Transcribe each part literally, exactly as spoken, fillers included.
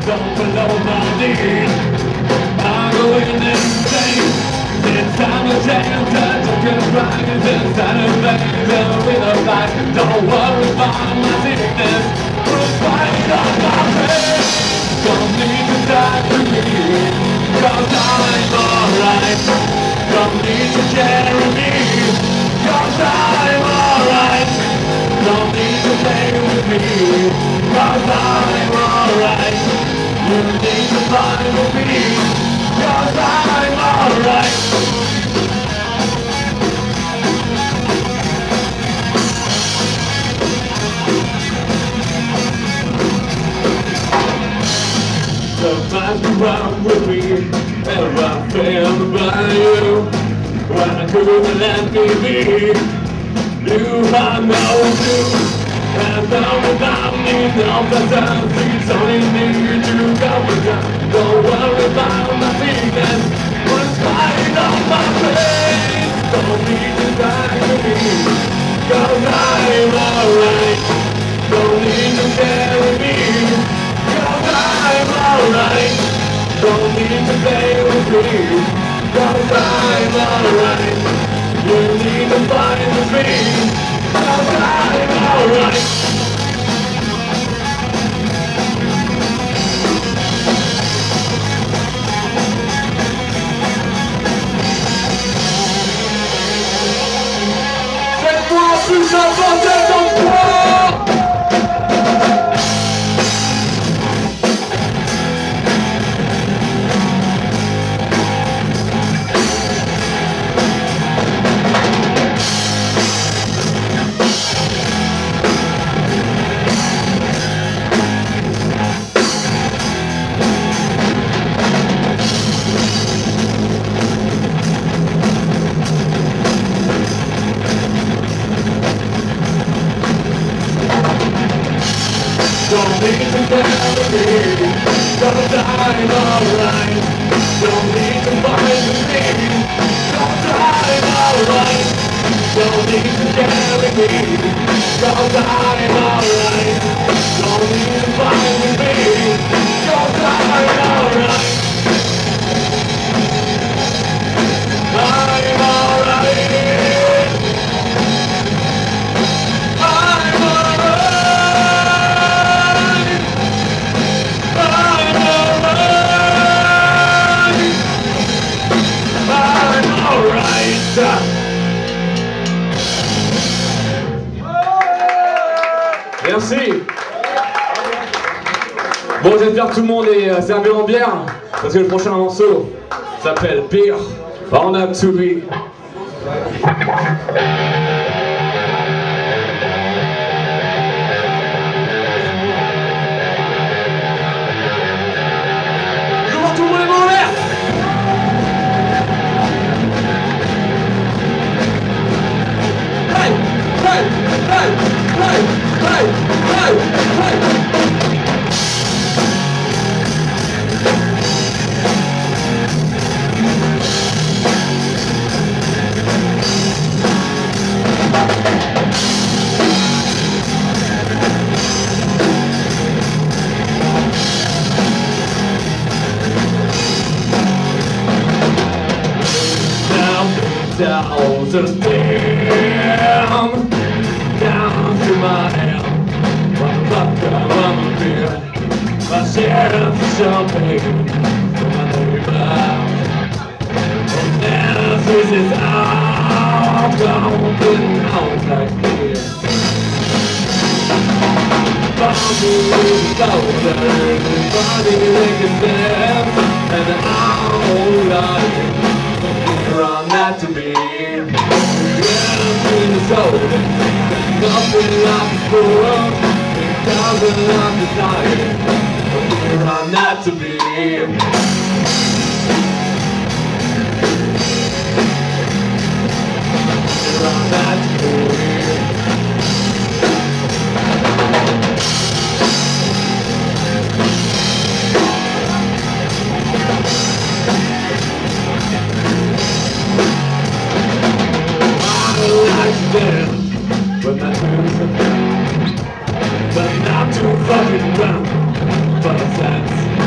down below my knees. I'm going insane. It's time to take a touch of your pride. It's inside of danger with a fight. Don't worry about my sickness. We'll fight on my pain. Don't need to die to me, cause I'm alright. Don't need to carry me, cause I'm alright. Don't need to play with me, cause I'm alright. You need to fight with me, cause I'm alright. Sometimes you run with me, and I feel by you. When I couldn't let me be, you I know too. And now without me, no better. It's only need to go with you. Don't worry about my feelings, in spite of my pain. Don't need to die to me, cause I'm alright. Don't need to carry me, cause I'm alright. Don't need to play with me, cause I'm alright. You need to fight with me, cause I'm alright. Faites-moi plus un bordel dans le poids. Don't need to carry me, cause I'm alright. Don't need to fight with me, cause I'm alright. Don't need to carry me, cause I'm alright. Don't need to fight with me, cause I'm alright. I'm alright. I'm alright. Merci. Bon, j'espère que tout le monde est euh, servi en bière, parce que le prochain morceau s'appelle Beer, Born Up To Be. Thousand damn down to my hand. Motherfucker, I'm a beer. My share of champagne for my neighbor. And now this is all going on like this. Body is older, body like a dance, and I'm lying. I'm not to be. Yeah, I'm feeling so nothing like before. Thousand I'm dying. Here I'm not to be. Here I'm not to be. But not too, but not too fucking round. But that's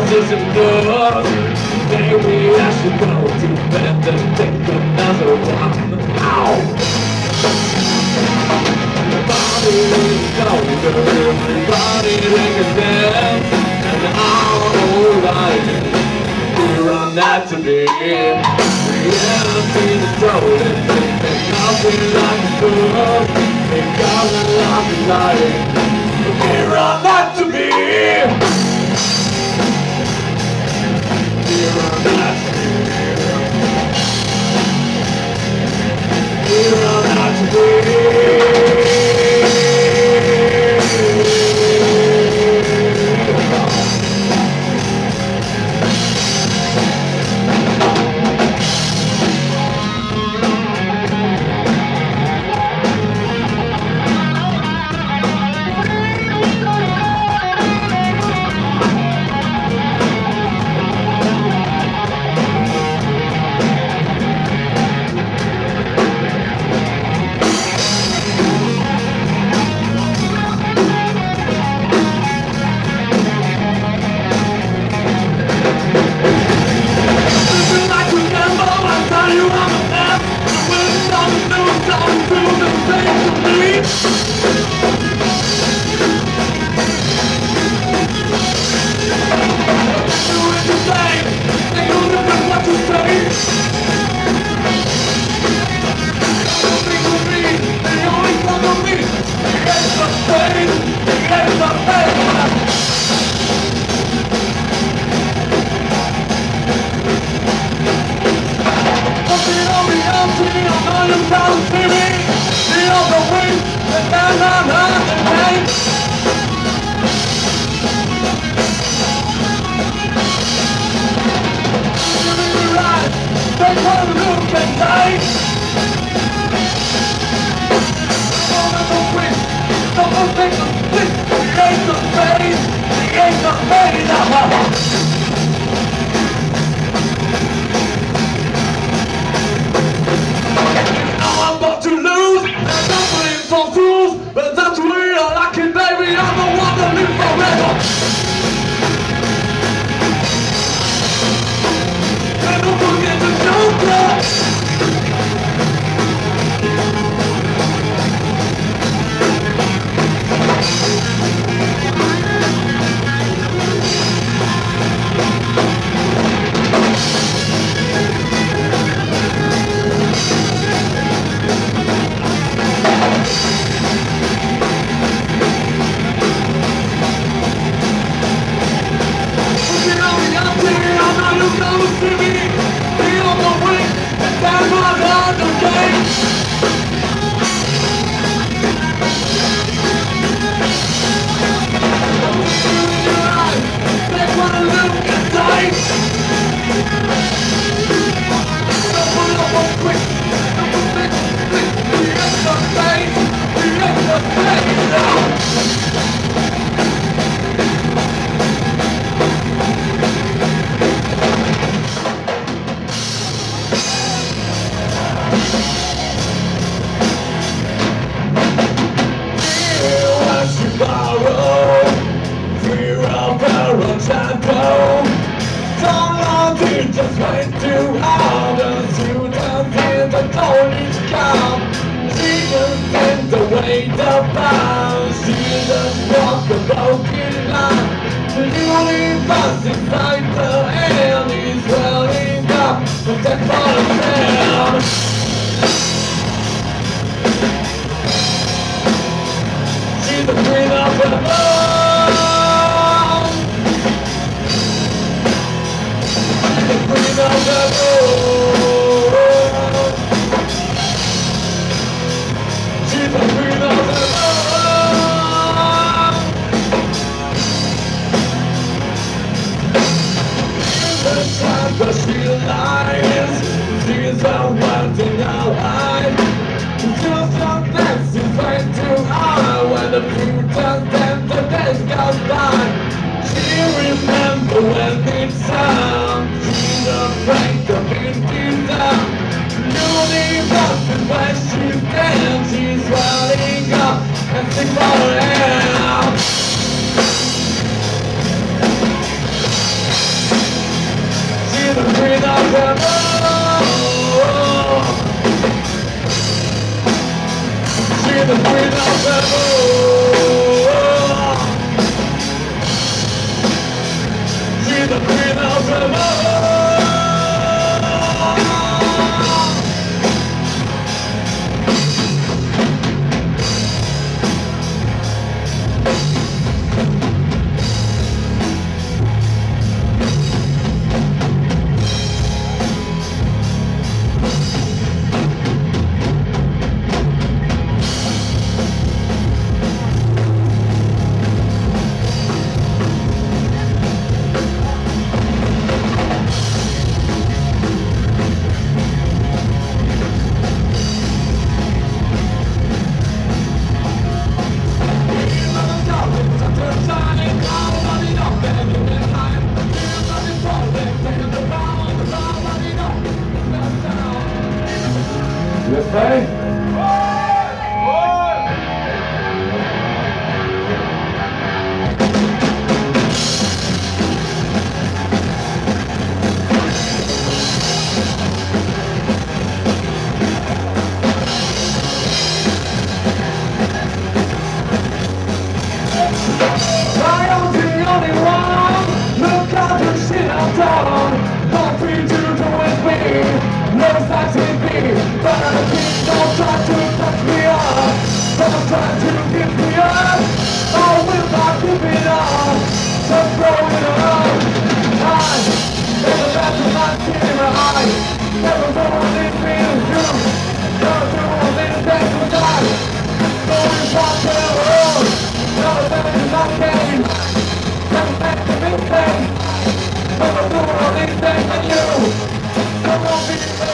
love isn't enough. Maybe I should go to bed and take another one. Ow! Everybody is colder, everybody take a dance, and all right. We're on that to be. Reality is stolen. There's nothing like a girl. It doesn't like a light. We're on that to be. We're on that to be. We're on that to be. the queen of them all. She's the queen of them all. She's the queen of them all. Yes, hey? I am the only one. Look at the shit I've done. Don't be too to with me. No facts in me, but I think don't try to touch me up. Don't try to give me up. I will not give it up. So throw it around. I never back to my skin in my eyes. Never go on this being you. Never do on this dance with God. Don't you walk to the road. Never back to my game. Never back to me thing. Never do all these things with you. Come on, be